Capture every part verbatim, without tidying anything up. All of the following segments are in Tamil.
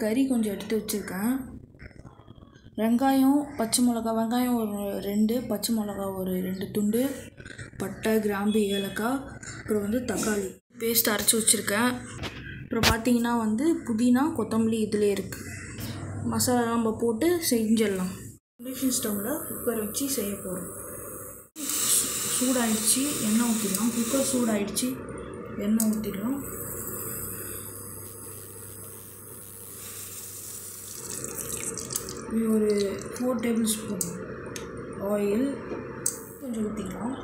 கறி கொஞ்சம் எடுத்து வச்சுருக்கேன். வெங்காயம், பச்சை மிளகா, வெங்காயம் ஒரு ரெண்டு, பச்சை மிளகா ஒரு ரெண்டு துண்டு, பட்டை, கிராம்பு, ஏலக்காய், அப்புறம் வந்து தக்காளி பேஸ்ட் அரைச்சி வச்சுருக்கேன். அப்புறம் பார்த்திங்கன்னா வந்து புதினா, கொத்தமல்லி இதிலே இருக்குது. மசாலா நம்ம போட்டு செஞ்சிடலாம். இண்டக்ஷன் ஸ்டவ்வில் குக்கர் வச்சு செய்ய போகிறோம். சூடாயிடுச்சு, எண்ணெய் ஊற்றிடலாம். குக்கர் சூடாயிடுச்சு, எண்ணெய் ஊற்றிடலாம். இது ஒரு ஃபோர் டேபிள் ஸ்பூன் ஆயில் கொஞ்சம் ஊற்றிக்கலாம்.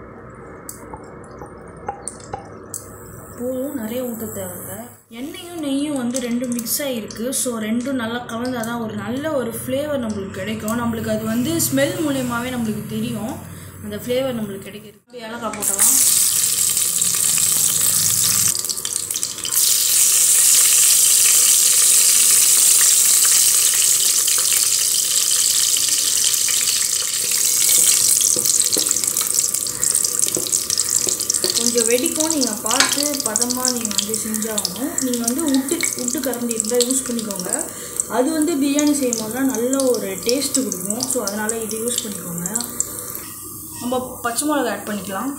போதும், நிறைய ஊற்ற தேவையில்லை. எண்ணெயும் நெய்யும் வந்து ரெண்டும் மிக்ஸ் ஆகிருக்கு. ஸோ ரெண்டும் நல்லா கலந்தால் தான் ஒரு நல்ல ஒரு ஃப்ளேவர் நம்மளுக்கு கிடைக்கும். நம்மளுக்கு அது வந்து ஸ்மெல் மூலியமாகவே நம்மளுக்கு தெரியும், அந்த ஃப்ளேவர் நம்மளுக்கு கிடைக்கிறது. ஏலக்காய் போட்டலாம். கொஞ்சம் வெடிக்கும், நீங்கள் பார்த்து பதமாக நீங்கள் வந்து செஞ்சாகணும். நீங்கள் வந்து உட்டு உட்டு கரண்டி இருந்தால் யூஸ் பண்ணிக்கோங்க. அது வந்து பிரியாணி செய்யும் போதுலாம் நல்ல ஒரு டேஸ்ட்டு கொடுக்கும். ஸோ அதனால் இது யூஸ் பண்ணிக்கோங்க. நம்ம பச்சை மிளகா ஆட் பண்ணிக்கலாம்.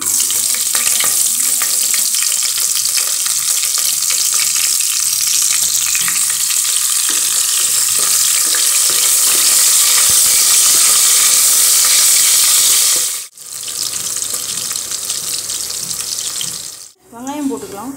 வெங்காயம் போட்டுக்கலாம்.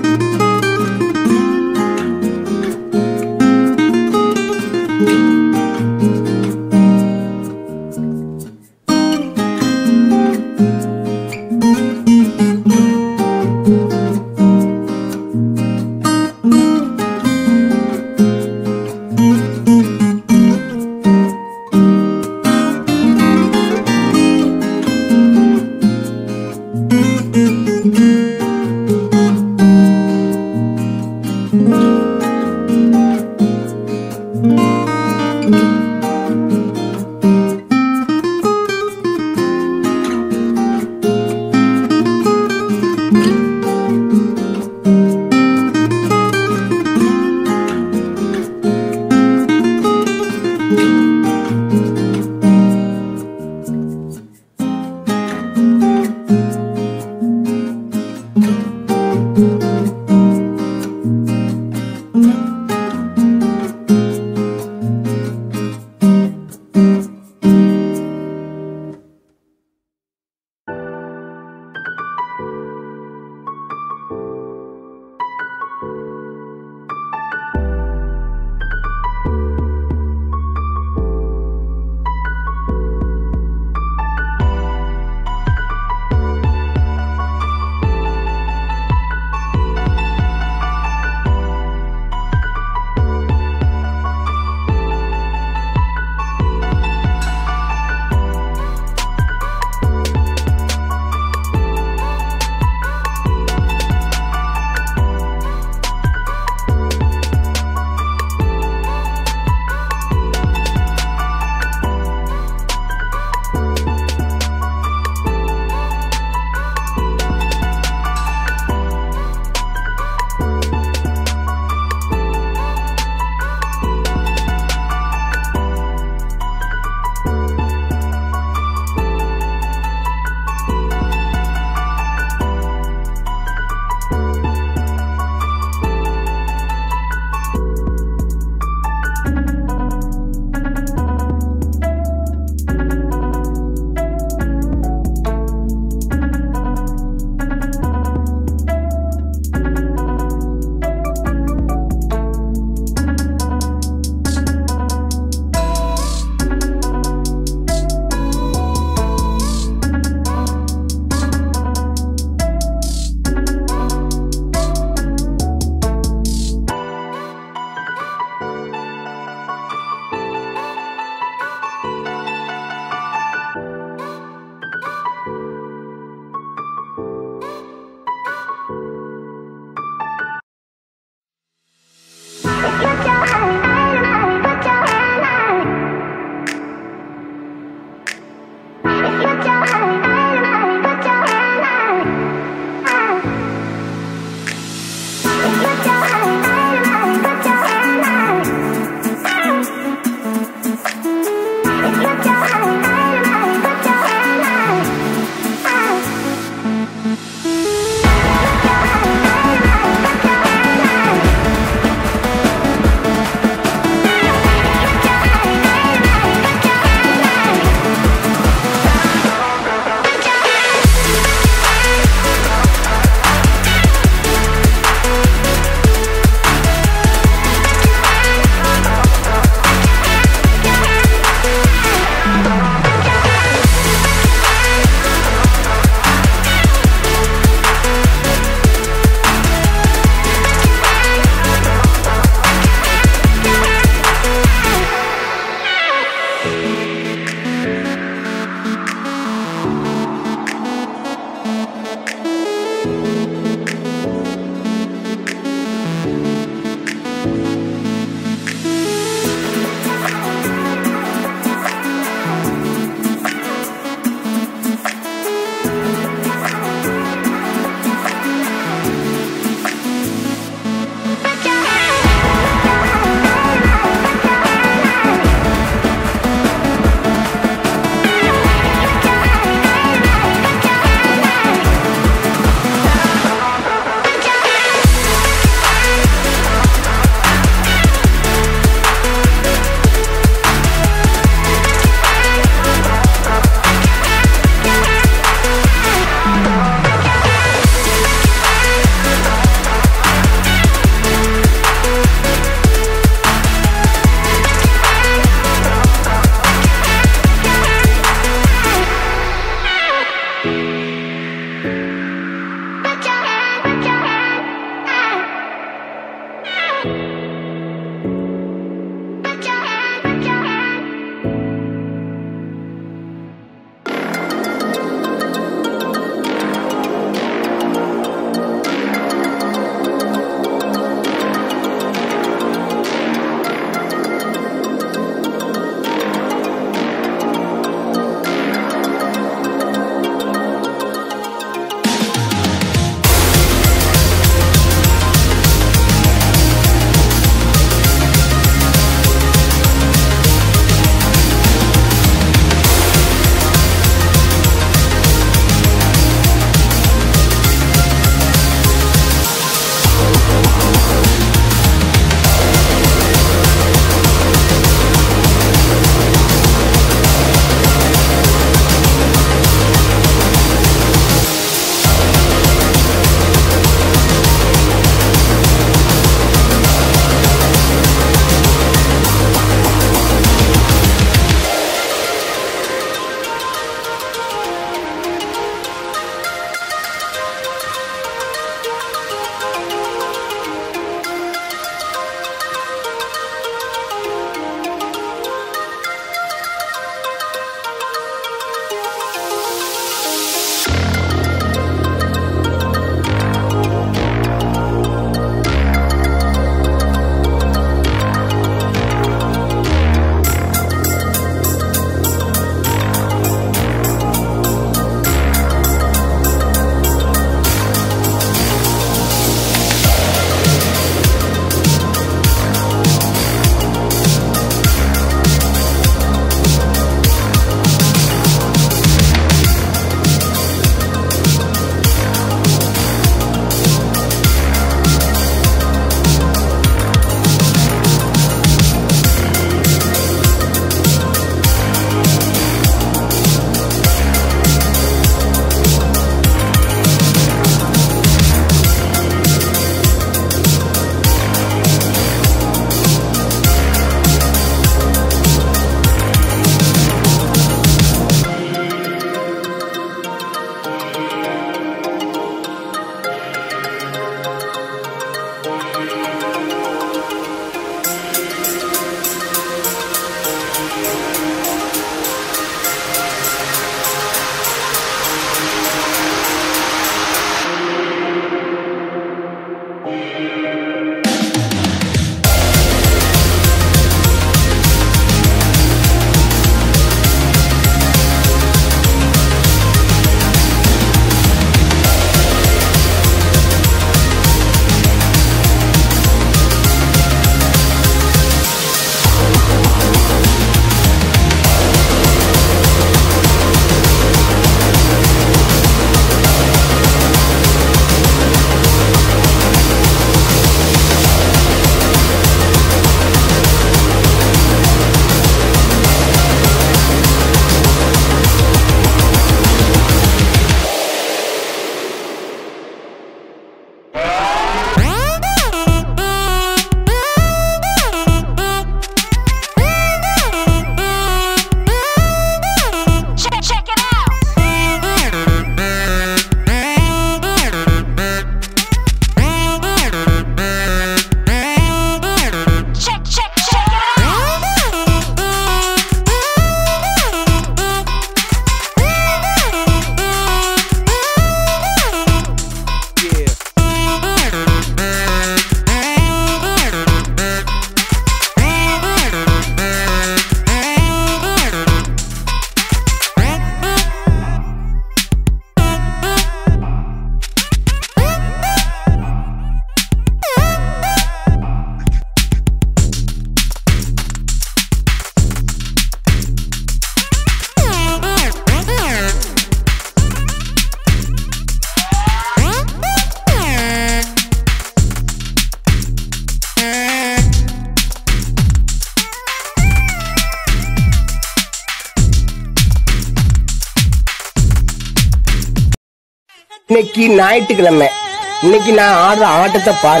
இன்னைக்கு ஞாயிற்றுக்கிழமை, இன்னைக்கு நான் ஆடுற ஆட்டத்தை பாரு.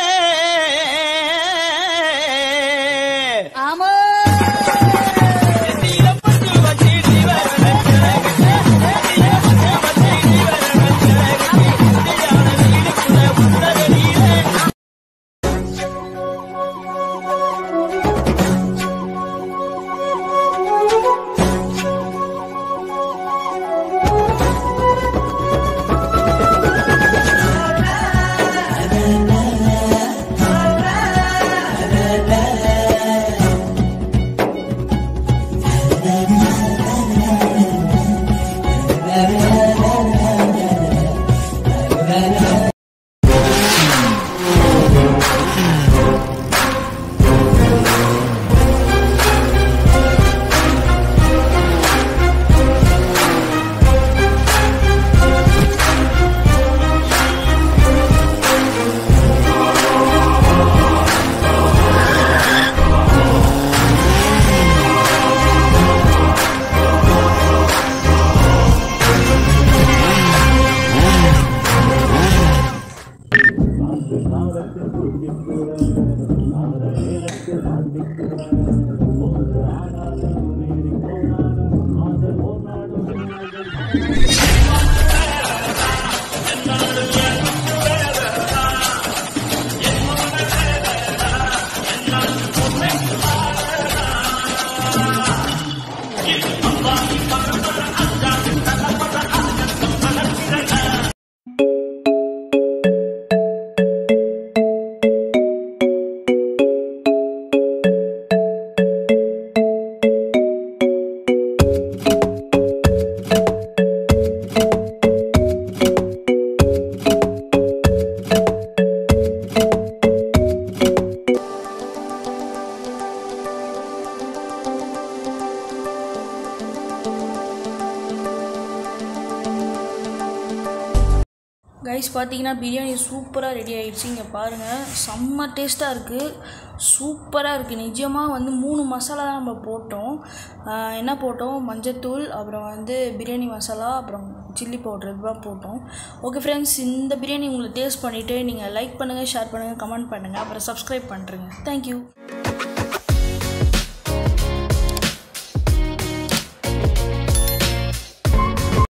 கைஸ் பார்த்தீங்கன்னா பிரியாணி சூப்பராக ரெடி ஆகிடுச்சு. இங்கே பாருங்கள், செம்ம டேஸ்ட்டாக இருக்குது, சூப்பராக இருக்குது. நிஜமாக வந்து மூணு மசாலா தான் நம்ம போட்டோம். என்ன போட்டோம்? மஞ்சத்தூள், அப்புறம் வந்து பிரியாணி மசாலா, அப்புறம் சில்லி பவுடர், இதுதான் போட்டோம். ஓகே ஃப்ரெண்ட்ஸ், இந்த பிரியாணி உங்களுக்கு டேஸ்ட் பண்ணிவிட்டு நீங்கள் லைக் பண்ணுங்கள், ஷேர் பண்ணுங்கள், கமெண்ட் பண்ணுங்கள், அப்புறம் சப்ஸ்கிரைப் பண்ணுறேங்க. தேங்க்யூ.